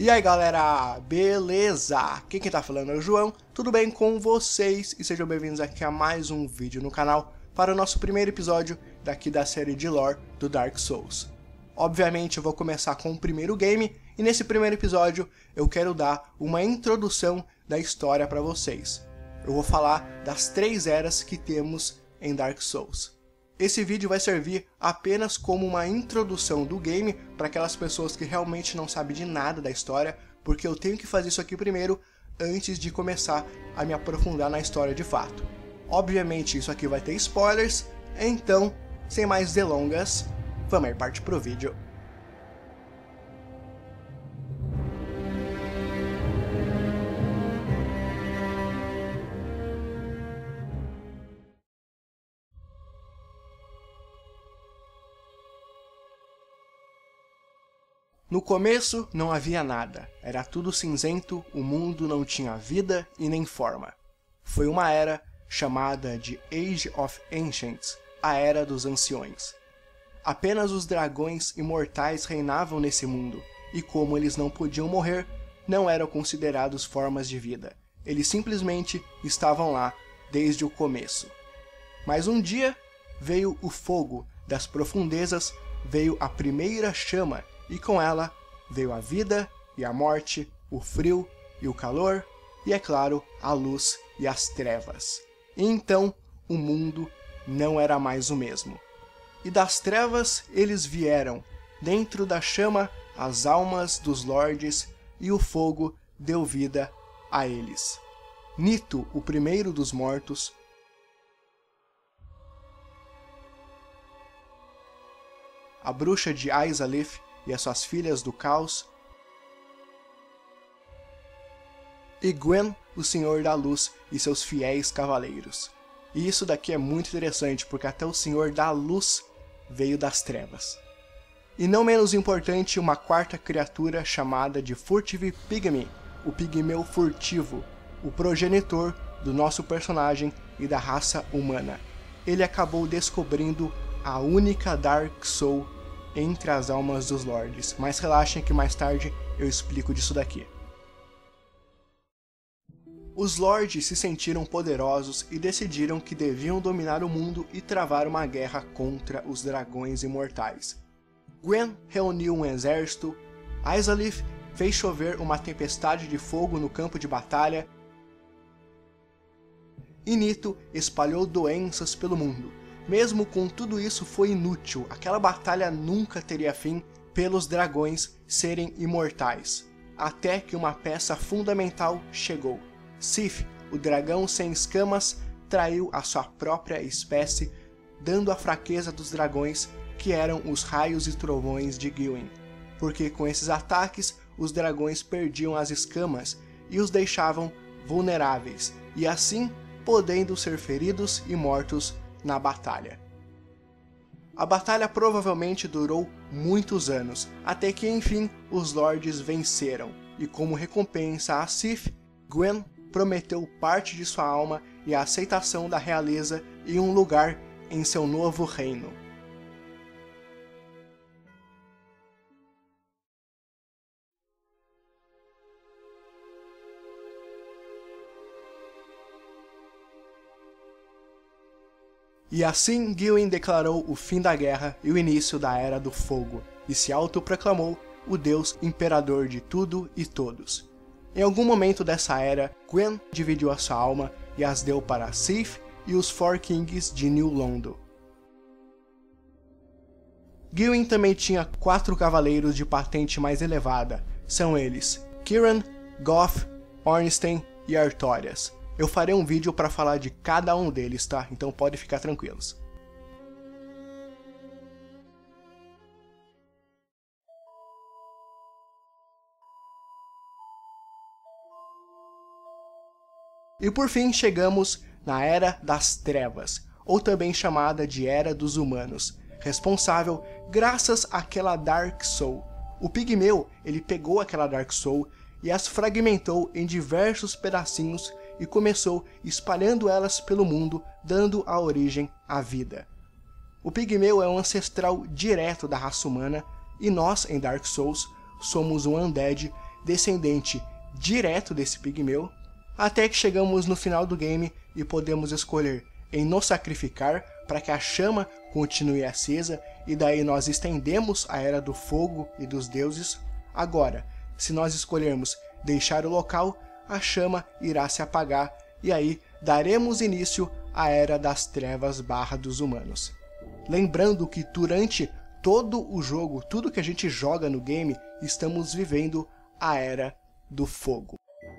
E aí galera, beleza? Aqui quem tá falando é o João, tudo bem com vocês? E sejam bem-vindos aqui a mais um vídeo no canal para o nosso primeiro episódio daqui da série de lore do Dark Souls. Obviamente eu vou começar com o primeiro game e nesse primeiro episódio eu quero dar uma introdução da história para vocês. Eu vou falar das 3 eras que temos em Dark Souls. Esse vídeo vai servir apenas como uma introdução do game para aquelas pessoas que realmente não sabem de nada da história, porque eu tenho que fazer isso aqui primeiro antes de começar a me aprofundar na história de fato. Obviamente isso aqui vai ter spoilers, então, sem mais delongas, vamos aí partir pro vídeo. No começo não havia nada, era tudo cinzento, o mundo não tinha vida e nem forma. Foi uma era chamada de Age of Ancients, a Era dos Anciões. Apenas os dragões imortais reinavam nesse mundo, e como eles não podiam morrer, não eram considerados formas de vida. Eles simplesmente estavam lá desde o começo. Mas um dia veio o fogo das profundezas, veio a primeira chama, e com ela veio a vida e a morte, o frio e o calor, e é claro, a luz e as trevas. E então o mundo não era mais o mesmo. E das trevas eles vieram, dentro da chama as almas dos lordes, e o fogo deu vida a eles. Nito, o primeiro dos mortos, a bruxa de Izalith e as suas filhas do caos, e Gwen, o Senhor da Luz e seus fiéis cavaleiros. E isso daqui é muito interessante, porque até o Senhor da Luz veio das trevas. E não menos importante, uma quarta criatura chamada de Furtive Pygmy, o pigmeu furtivo, o progenitor do nosso personagem e da raça humana. Ele acabou descobrindo a única Dark Soul entre as almas dos lordes, mas relaxem que mais tarde eu explico disso daqui. Os lordes se sentiram poderosos e decidiram que deviam dominar o mundo e travar uma guerra contra os dragões imortais. Gwen reuniu um exército, Izalith fez chover uma tempestade de fogo no campo de batalha, e Nito espalhou doenças pelo mundo. Mesmo com tudo isso foi inútil, aquela batalha nunca teria fim pelos dragões serem imortais, até que uma peça fundamental chegou. Sif, o dragão sem escamas, traiu a sua própria espécie, dando a fraqueza dos dragões, que eram os raios e trovões de Gwyn, porque com esses ataques os dragões perdiam as escamas e os deixavam vulneráveis, e assim podendo ser feridos e mortos na batalha. A batalha provavelmente durou muitos anos, até que enfim os lordes venceram, e como recompensa a Sif, Gwen prometeu parte de sua alma e a aceitação da realeza e um lugar em seu novo reino. E assim Gwyn declarou o fim da guerra e o início da Era do Fogo, e se autoproclamou o Deus Imperador de tudo e todos. Em algum momento dessa era, Gwen dividiu a sua alma e as deu para Sif e os Four Kings de New Londo. Gwyn também tinha 4 cavaleiros de patente mais elevada, são eles Kiran, Goth, Ornstein e Artorias. Eu farei um vídeo para falar de cada um deles, tá? Então pode ficar tranquilos. E por fim chegamos na Era das Trevas, ou também chamada de Era dos Humanos, responsável graças àquela Dark Soul. O Pigmeu, ele pegou aquela Dark Soul e as fragmentou em diversos pedacinhos e começou espalhando elas pelo mundo, dando a origem à vida. O Pigmeu é um ancestral direto da raça humana, e nós, em Dark Souls, somos um Undead descendente direto desse pigmeu, até que chegamos no final do game e podemos escolher em nos sacrificar para que a chama continue acesa, e daí nós estendemos a Era do Fogo e dos deuses. Agora, se nós escolhermos deixar o local, a chama irá se apagar, e aí daremos início à Era das Trevas / dos humanos. Lembrando que durante todo o jogo, tudo que a gente joga no game, estamos vivendo a Era do Fogo.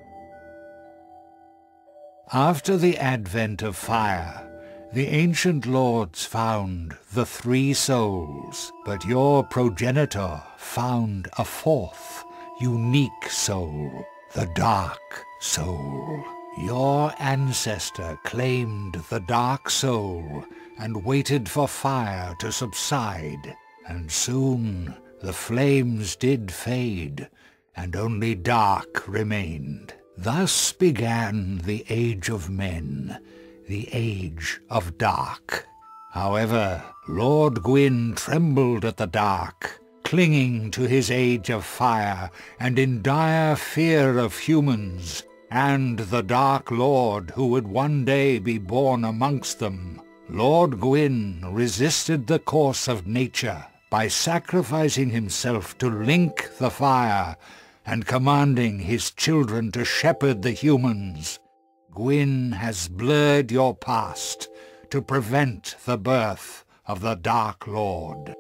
After the advent of fire, the ancient lords found the 3 souls, but your progenitor found a 4th, unique soul, the Dark Soul. Your ancestor claimed the Dark Soul and waited for fire to subside, and soon the flames did fade, and only dark remained. Thus began the Age of Men, the Age of Dark. However, Lord Gwyn trembled at the dark, clinging to his Age of Fire, and in dire fear of humans, and the Dark Lord who would one day be born amongst them. Lord Gwyn resisted the course of nature by sacrificing himself to link the fire, and commanding his children to shepherd the humans. Gwyn has blurred your past to prevent the birth of the Dark Lord.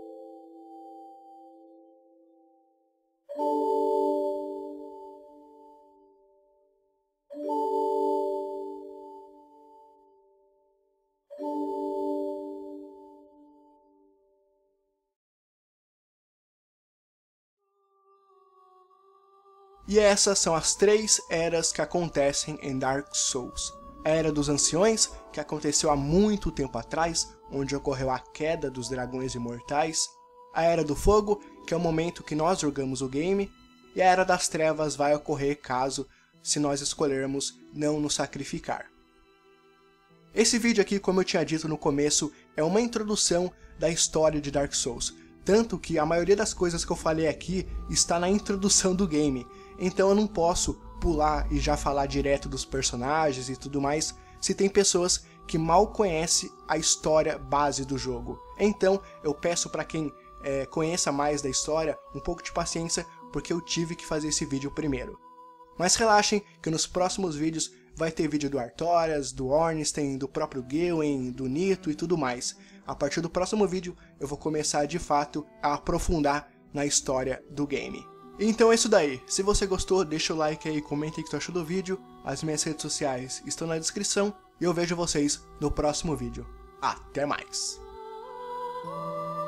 E essas são as 3 eras que acontecem em Dark Souls. A Era dos Anciões, que aconteceu há muito tempo atrás, onde ocorreu a queda dos dragões imortais. A Era do Fogo, que é o momento que nós jogamos o game. E a Era das Trevas vai ocorrer caso, se nós escolhermos não nos sacrificar. Esse vídeo aqui, como eu tinha dito no começo, é uma introdução da história de Dark Souls. Tanto que a maioria das coisas que eu falei aqui está na introdução do game. Então eu não posso pular e já falar direto dos personagens e tudo mais, se tem pessoas que mal conhecem a história base do jogo. Então eu peço para quem conheça mais da história um pouco de paciência, porque eu tive que fazer esse vídeo primeiro. Mas relaxem que nos próximos vídeos vai ter vídeo do Artorias, do Ornstein, do próprio Gilwen, do Nito e tudo mais. A partir do próximo vídeo eu vou começar de fato a aprofundar na história do game. Então é isso daí. Se você gostou, deixa o like aí, comenta aí o que tu achou do vídeo. As minhas redes sociais estão na descrição e eu vejo vocês no próximo vídeo. Até mais!